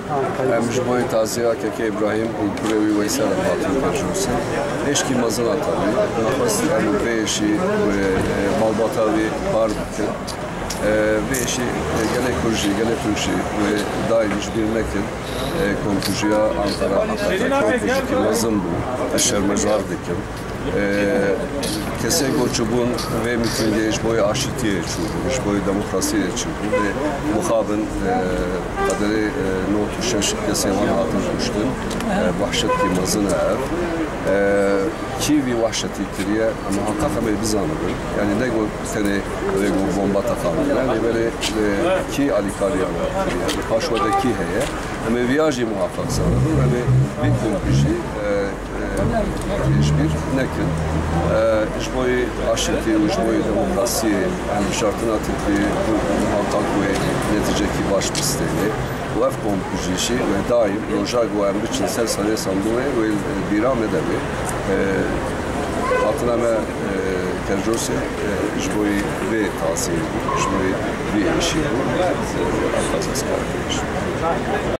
Emjboy taziye KK İbrahim Kurevi Veysel Batı Kerjose. Eşki mazın atavi. Nafas ve eşi Malbatavi Barbuk'un. Ve eşi gene Kurji, gene Türkçi ve daimiş bir nekin kompucuya Ankara kompucu ki mazın bu. Şermezar dikim. Kesego çubuğun ve mütünge işboyu aşitiye çubuğu, işboyu demokrasiye çubuğu ve muhabın kaderi notu şaşık kesevan atılmıştın. Vahşet ki mazın ev. Ki bir vahşeti kiriye muhakkak ama biz anladık. Yani ne go tane ve go bomba takalım. Yani böyle ki alikariyana yani paşvadaki heye. Ama viyajı muhakkak sağladı. Yani bir kompucu hiçbir nekin. İşboyu aşırı, işboyu demokrasi, yani şartına tipi muhakkak ve netice ki baş pisteği. Bu ev kompujişi ve daim rojag ve emri çinsel saniye sandığı ve biram edebi. Hatıname Kerjose işboyu ve tavsiye, işboyu ve işi bu. Arkasız kardeş.